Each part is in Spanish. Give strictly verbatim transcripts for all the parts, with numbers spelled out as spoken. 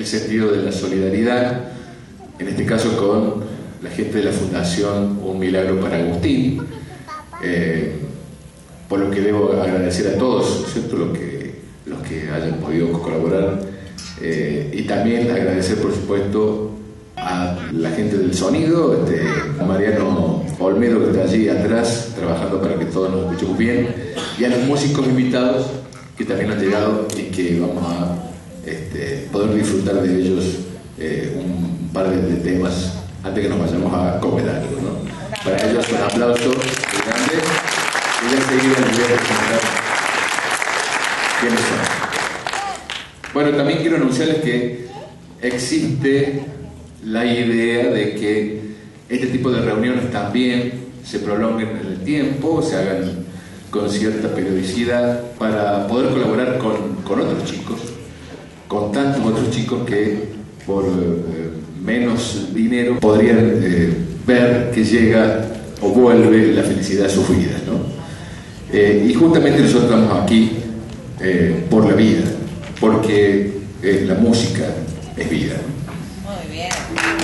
el sentido de la solidaridad, en este caso con la gente de la Fundación Un Milagro para Agustín, eh, por lo que debo agradecer a todos, ¿cierto?, los que, los que hayan podido colaborar, eh, y también agradecer, por supuesto, a la gente del sonido, este, a Mariano Olmedo, que está allí atrás trabajando para que todos nos escuchemos bien, y a los músicos invitados que también han llegado y que vamos a este, poder disfrutar de ellos eh, un par de, de temas antes que nos vayamos a comer algo, ¿no? Para ellos un aplauso muy grande y enseguida les voy a presentar quiénes son. Bueno, también quiero anunciarles que existe la idea de que este tipo de reuniones también se prolonguen en el tiempo, se hagan con cierta periodicidad para poder colaborar con, con otros chicos, con tantos otros chicos que por eh, menos dinero podrían eh, ver que llega o vuelve la felicidad a sus vidas, ¿no? Eh, y justamente nosotros estamos aquí eh, por la vida, porque eh, la música es vida. Muy bien.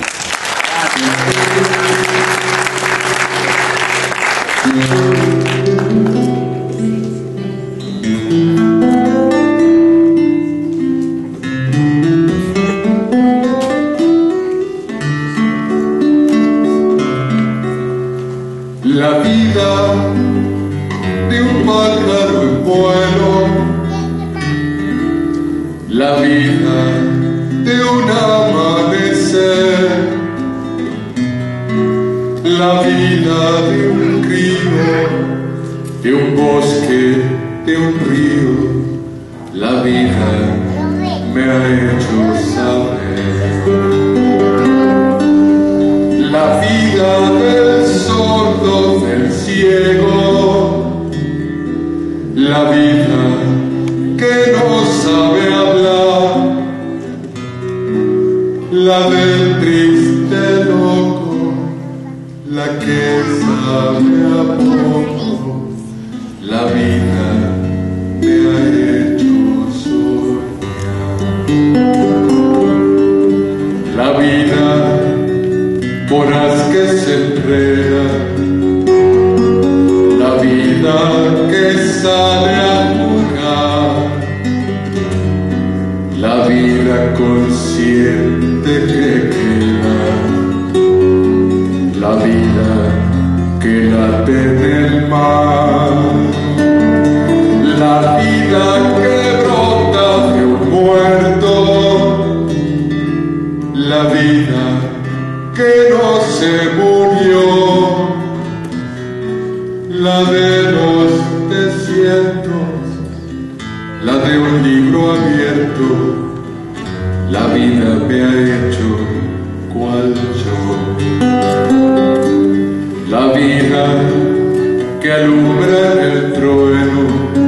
La vida de un pájaro en vuelo, la vida de un amanecer, la vida de un río, de un bosque, de un río, la vida me ha hecho saber. La vida del sordo, del ciego, la vida que no sabe hablar, la del triste loco, la que sabe a poco, la vida me ha hecho soñar. La vida voraz que se enreda, la vida que sale a jugar, la vida consciente que queda, la vida que late en el mar, la vida que brota de un muerto, la vida que no se murió, la de los desiertos, la de un libro abierto, la vida me ha hecho cual yo. La vida que alumbra en el trueno,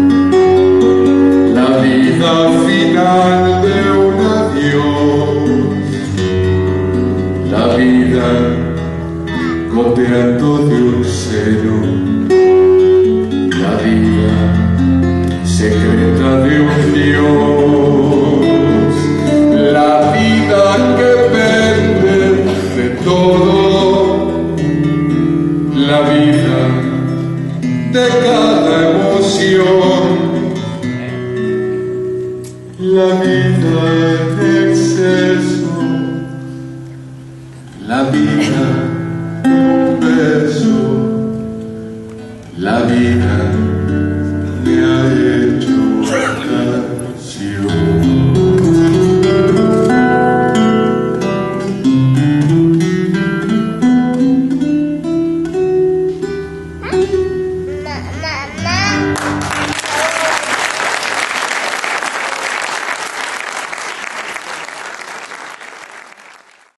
la vida final de un adiós, la vida goteando de un seno, la vida secreta de un Dios, la vida que pende de todo, la vida de cada emoción, la vida en exceso, la vida